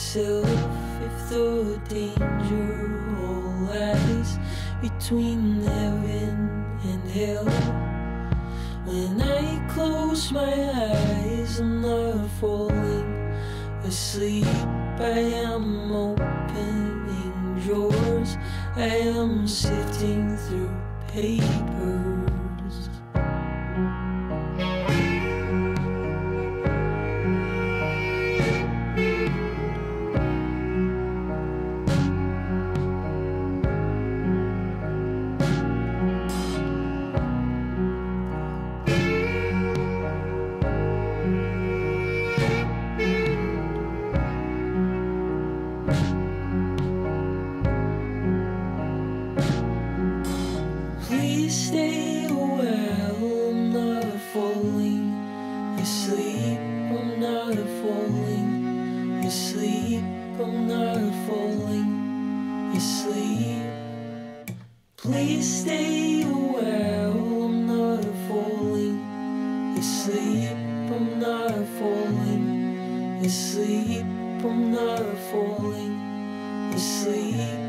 myself if the danger all lies between heaven and hell. When I close my eyes, I'm not falling asleep. I am opening drawers, I am sifting through papers. Please stay a while, I'm not falling asleep, I'm not falling asleep, I'm not falling asleep. Please stay a while, I'm not falling asleep, I'm not falling asleep, I'm not falling asleep.